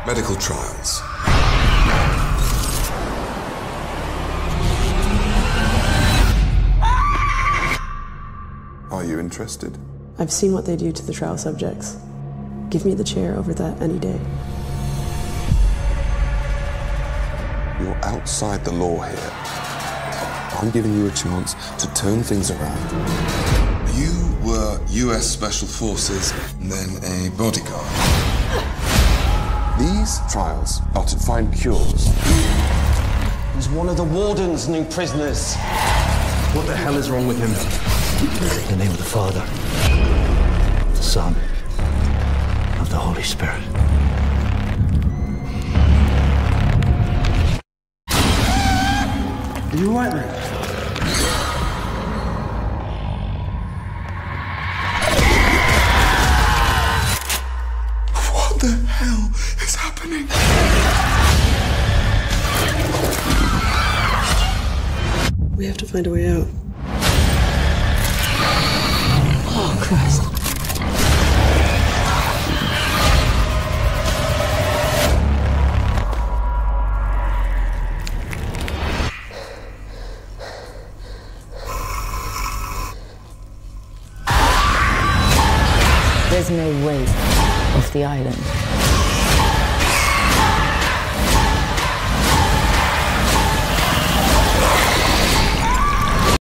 medical trials. Are you interested? I've seen what they do to the trial subjects. Give me the chair over that any day. You're outside the law here. I'm giving you a chance to turn things around. You were US Special Forces and then a bodyguard. These trials are to find cures. He's one of the warden's new prisoners. What the hell is wrong with him? In the name of the Father, of the Son, of the Holy Spirit. Are you all right, mate? What the hell is happening? We have to find a way out. Oh, Christ. There's no way off the island.